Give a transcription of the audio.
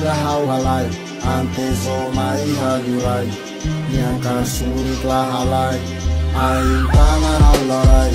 hau halai ante somai hagurai yang kasurit lah halai aing tangan Allah